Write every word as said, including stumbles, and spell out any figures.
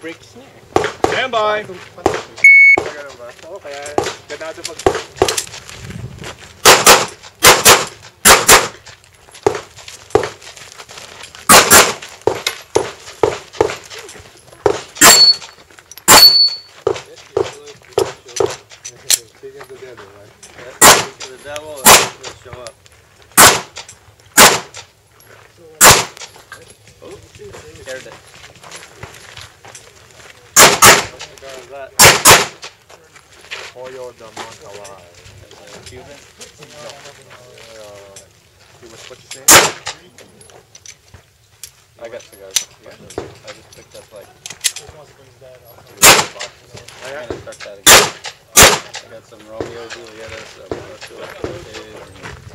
break snare. Stand by! Oo, kaya ganado mag... Speaking of the devil, right? Speaking of the devil, let's show up. Oh, scared it. What was that? Pollo de Montalai. Cuban? No. Uh, you was what you saying? I got cigars. Yeah. I just picked up like. I'm gonna start that again. I got some Romeo Julieta, some Arturo Cortez, and